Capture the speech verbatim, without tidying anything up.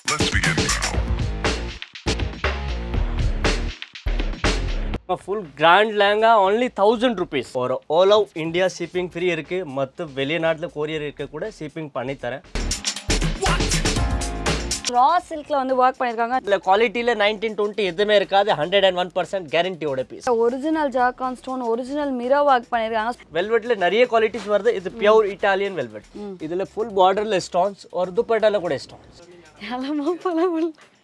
Let's begin now. A full grand lehenga only one thousand rupees. और all of India shipping free இருக்கு. மத்த வெளிநாட்டுல courier இருக்க கூட shipping பண்ணி தரேன். raw silk ல வந்து work பண்ணிருக்காங்க. இல்ல குவாலிட்டில nineteen twenty எதுமே இருக்காது. one hundred one percent guarantee ஓட piece. original jacquard stone original mirror work பண்ணிருக்காங்க. velvetல நிறைய குவாலிட்டிஸ் வருது. இது pure Italian velvet. இதுல full borderல stones और दुपट्टाல கூட stones. எல்லாமே பலபல